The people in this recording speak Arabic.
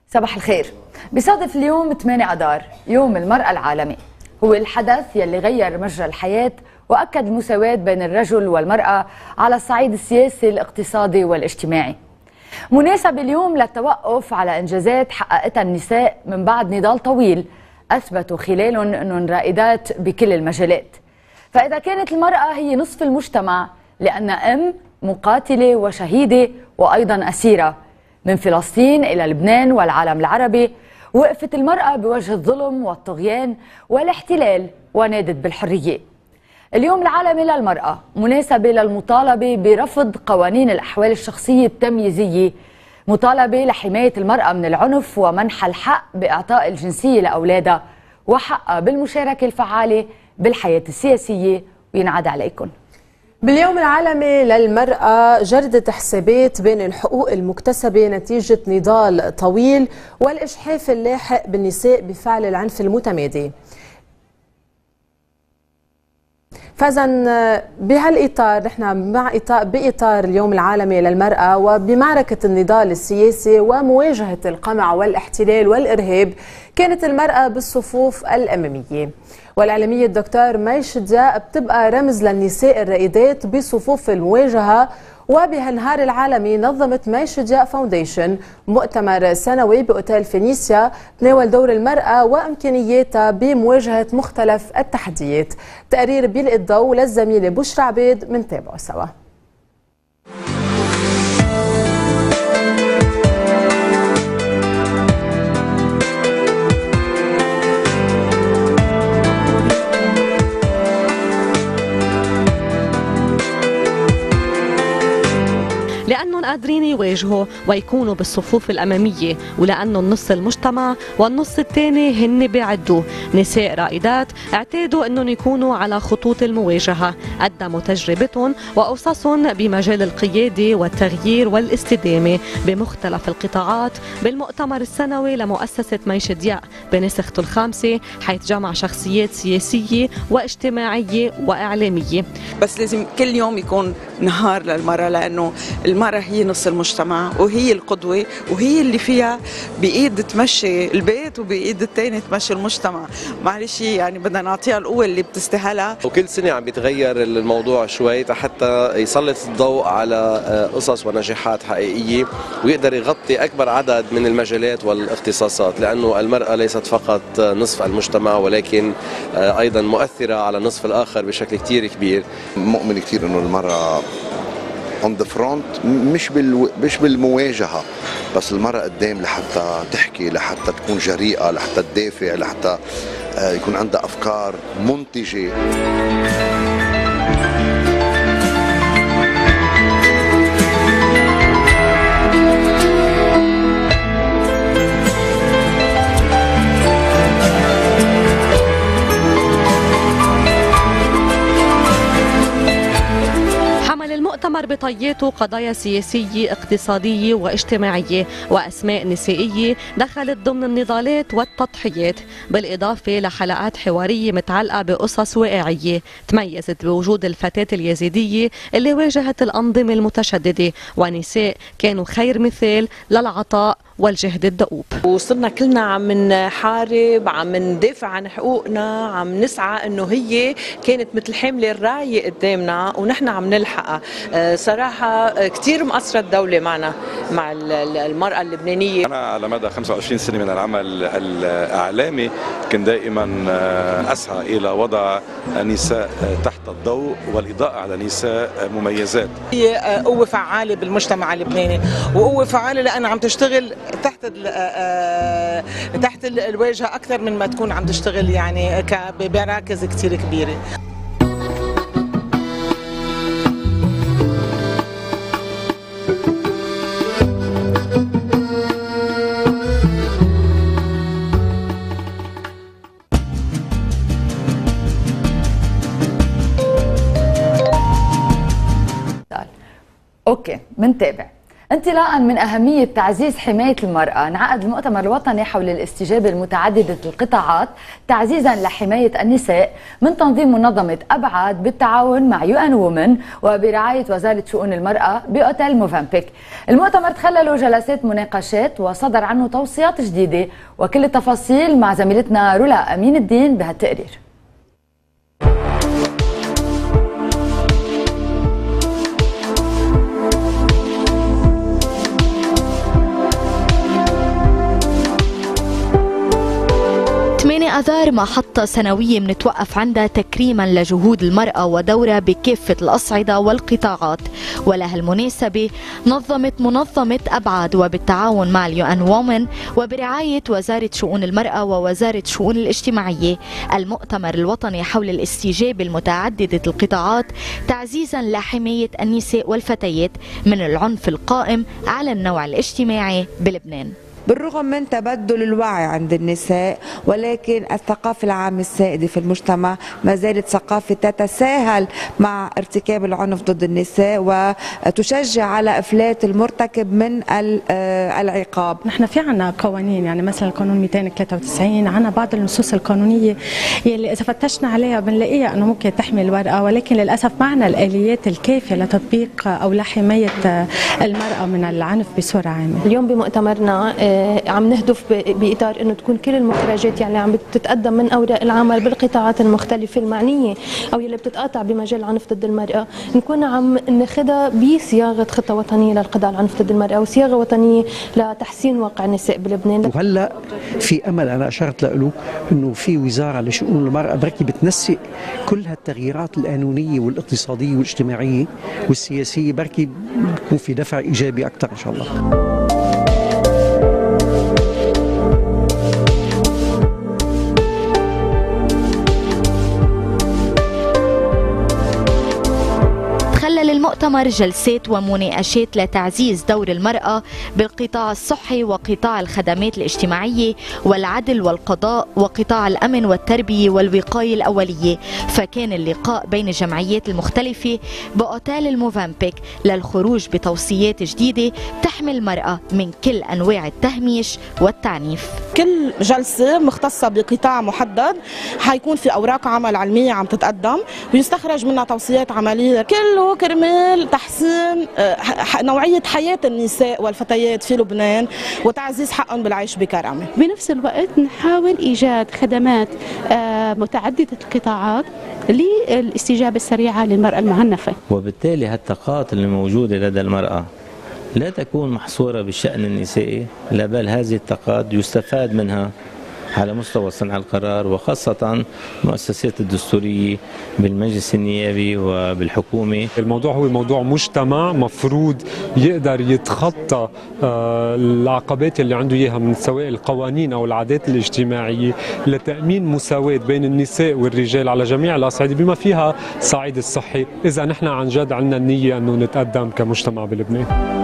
صباح الخير. بيصادف اليوم 8 أذار يوم المرأة العالمي، هو الحدث يلي غير مجرى الحياة وأكد المساواة بين الرجل والمرأة على الصعيد السياسي الاقتصادي والاجتماعي. مناسب اليوم للتوقف على إنجازات حققتها النساء من بعد نضال طويل أثبتوا خلالهم أنهم رائدات بكل المجالات. فإذا كانت المرأة هي نصف المجتمع لأنها أم مقاتلة وشهيدة وأيضا أسيرة، من فلسطين إلى لبنان والعالم العربي وقفت المرأة بوجه الظلم والطغيان والاحتلال ونادت بالحرية. اليوم العالمي للمرأة مناسبة للمطالبة برفض قوانين الأحوال الشخصية التمييزية، مطالبة لحماية المرأة من العنف ومنح الحق بإعطاء الجنسية لأولادها وحقها بالمشاركة الفعالة بالحياة السياسية. وينعاد عليكم. باليوم العالمي للمرأة جردة حسابات بين الحقوق المكتسبة نتيجة نضال طويل والإجحاف اللاحق بالنساء بفعل العنف المتمادي. فإذا بهالإطار نحن بإطار اليوم العالمي للمرأة وبمعركة النضال السياسي ومواجهة القمع والاحتلال والإرهاب، كانت المرأة بالصفوف الأمامية. والإعلامية الدكتور مي شدياق بتبقى رمز للنساء الرائدات بصفوف المواجهة. وبهالنهار العالمي نظمت مي شدياق فاونديشن مؤتمر سنوي بأوتيل فينيسيا تناول دور المرأة وإمكانياتها بمواجهة مختلف التحديات. تقرير بيلقي الضوء للزميلة بشرى عبيد، منتابعه سوا. لأنهم قادرين يواجهوا ويكونوا بالصفوف الأمامية، ولأنهم نص المجتمع والنص الثاني هن بيعدوا. نساء رائدات اعتادوا أنهم يكونوا على خطوط المواجهة، قدموا تجربتهم وقصصهم بمجال القيادة والتغيير والاستدامة بمختلف القطاعات بالمؤتمر السنوي لمؤسسة مي شدياق بنسخته الخامسة، حيث جمع شخصيات سياسية واجتماعية وإعلامية. بس لازم كل يوم يكون نهار للمرأة، لأنه المرأة هي نص المجتمع وهي القدوة وهي اللي فيها بإيد تمشي البيت وبإيد الثاني تمشي المجتمع. معلش يعني بدنا نعطيها القوة اللي بتستاهلها. وكل سنة عم بيتغير الموضوع شوي حتى يسلط الضوء على قصص ونجاحات حقيقية ويقدر يغطي أكبر عدد من المجالات والاختصاصات، لأنه المرأة ليست فقط نصف المجتمع ولكن أيضا مؤثرة على النصف الآخر بشكل كتير كبير. مؤمن كتير أنه المرأة on the front، مش بالمواجهة بس، المرأة قدام لحتى تحكي، لحتى تكون جريئة، لحتى تدافع، لحتى يكون عندها أفكار منتجة. المؤتمر بطياته قضايا سياسية اقتصادية واجتماعية وأسماء نسائية دخلت ضمن النضالات والتضحيات، بالإضافة لحلقات حوارية متعلقة بقصص واقعية تميزت بوجود الفتاة اليزيدية اللي واجهت الأنظمة المتشددة، ونساء كانوا خير مثال للعطاء والجهد الدؤوب. وصرنا كلنا عم نحارب، عم ندافع عن حقوقنا، عم نسعى انه هي كانت مثل حامله الرايه قدامنا ونحن عم نلحقها. صراحه كثير مقصره الدوله معنا، مع المراه اللبنانيه. انا على مدى 25 سنه من العمل الاعلامي كنت دائما اسعى الى وضع النساء تحت الضوء والاضاءه على نساء مميزات. هي قوه فعاله بالمجتمع اللبناني، وقوه فعاله لان عم تشتغل تحت الواجهه اكثر من ما تكون عم تشتغل يعني بمراكز كثير كبيره. اوكي منتابع. انطلاقا من أهمية تعزيز حماية المرأة، انعقد المؤتمر الوطني حول الاستجابة المتعددة القطاعات تعزيزا لحماية النساء من تنظيم منظمة أبعاد بالتعاون مع UN Women وبرعاية وزارة شؤون المرأة بأوتيل موفنبيك. المؤتمر تخلله جلسات مناقشات وصدر عنه توصيات جديدة، وكل التفاصيل مع زميلتنا رولا أمين الدين بهالتقرير. آذار محطة سنوية منتوقف عندها تكريما لجهود المرأة ودورها بكافة الأصعدة والقطاعات. ولهالمناسبة نظمت منظمة أبعاد وبالتعاون مع اليون وومن وبرعاية وزارة شؤون المرأة ووزارة شؤون الاجتماعية المؤتمر الوطني حول الاستجابة المتعددة القطاعات تعزيزا لحماية النساء والفتيات من العنف القائم على النوع الاجتماعي بلبنان. بالرغم من تبدل الوعي عند النساء، ولكن الثقافة العامة السائدة في المجتمع ما زالت ثقافة تتساهل مع ارتكاب العنف ضد النساء وتشجع على إفلات المرتكب من العقاب. نحن في عنا قوانين، يعني مثلا القانون 293 عنا بعض النصوص القانونية يلي إذا فتشنا عليها بنلاقيها أنه ممكن تحمي المرأة، ولكن للأسف معنا الآليات الكافية لتطبيق أو لحماية المرأة من العنف بصورة عامة. اليوم بمؤتمرنا عم نهدف بإطار أنه تكون كل المخرجات يعني عم بتتقدم من أوراق العمل بالقطاعات المختلفة المعنية أو يلي بتتقاطع بمجال العنف ضد المرأة، نكون عم ناخذها بصياغة خطة وطنية للقضاء على العنف ضد المرأة وصياغة وطنية لتحسين واقع النساء بلبنان. وهلا في أمل أنا أشرت له أنه في وزارة لشؤون المرأة بركي بتنسق كل هالتغييرات القانونية والاقتصادية والاجتماعية والسياسية، بركي بيكون في دفع إيجابي أكثر إن شاء الله. للمؤتمر جلسات ومناقشات لتعزيز دور المرأة بالقطاع الصحي وقطاع الخدمات الاجتماعية والعدل والقضاء وقطاع الأمن والتربية والوقاية الأولية. فكان اللقاء بين الجمعيات المختلفة بأوتيل الموفنبيك للخروج بتوصيات جديدة تحمي المرأة من كل أنواع التهميش والتعنيف. كل جلسة مختصة بقطاع محدد حيكون في أوراق عمل علمية عم تتقدم ويستخرج منها توصيات عملية، كله كرمال تحسين نوعية حياة النساء والفتيات في لبنان وتعزيز حقهم بالعيش بكرامة. بنفس الوقت نحاول إيجاد خدمات متعددة القطاعات للاستجابة السريعة للمرأة المعنفة، وبالتالي هالطاقات اللي موجودة لدى المرأة لا تكون محصورة بالشأن النسائي، لا بل هذه الطاقات يستفاد منها على مستوى صنع القرار وخاصة المؤسسات الدستورية بالمجلس النيابي وبالحكومة. الموضوع هو موضوع مجتمع مفروض يقدر يتخطى العقبات اللي عنده إياها من سواء القوانين أو العادات الاجتماعية لتأمين مساواة بين النساء والرجال على جميع الأصعدة بما فيها الصعيد الصحي، إذا نحن عن جد عندنا النية أنه نتقدم كمجتمع بلبنان.